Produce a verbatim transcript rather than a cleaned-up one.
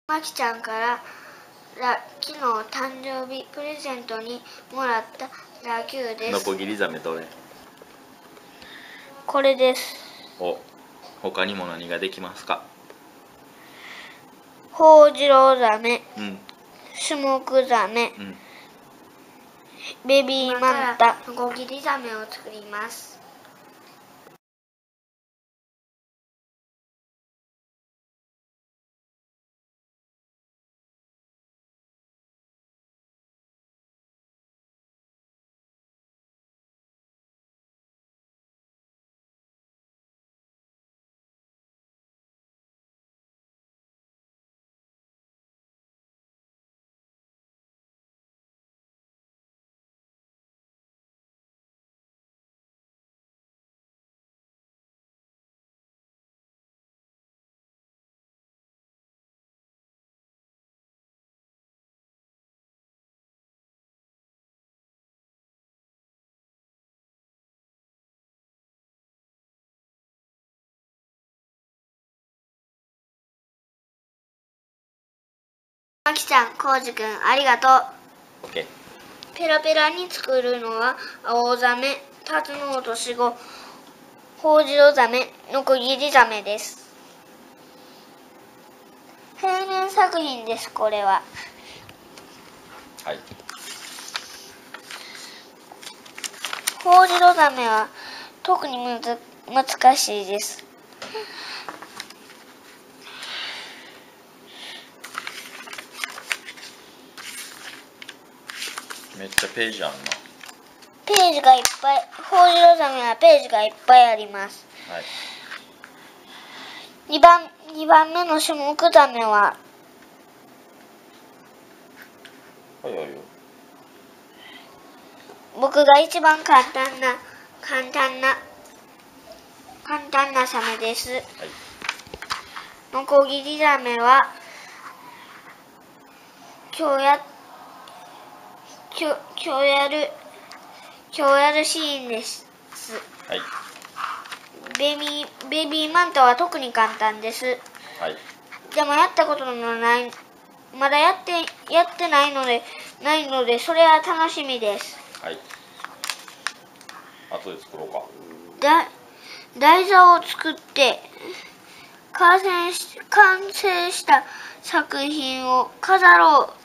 まきちゃんから昨日誕生日プレゼントにもらったラギューです。 ノコギリザメどれ？ これです。 お、他にも何ができますか？ ホウジロウザメ、 うん、 シュモクザメ、 うん、 ベビーマンタ、ノコギリザメを作ります。まきちゃん、こうじくん、ありがとう。 オッケー。 ペラペラに作るのはアオザメ、タツノオトシゴ、ホウジロザメ、ノコギリザメです。平面作品です。これは。 はい。 ホウジロザメは特にむず難しいです。 めっちゃページあんな。 ページがいっぱい、ホウジロザメはページがいっぱいあります。 はい。 にばん、にばんめのシュモクザメは、 はいはいよ。 僕が一番簡単な、簡単な、簡単なサメです。はい。ノコギリザメは、今日や、今日、今日やる、今日やるシーンです。 はい。 ベビー、ベビーマンタは特に簡単です。 はい。 でもやったことのない、まだやって、やってないので、ないので、それは楽しみです。 はい。後で作ろうか。 だ、台座を作って、完成し、完成した作品を飾ろう。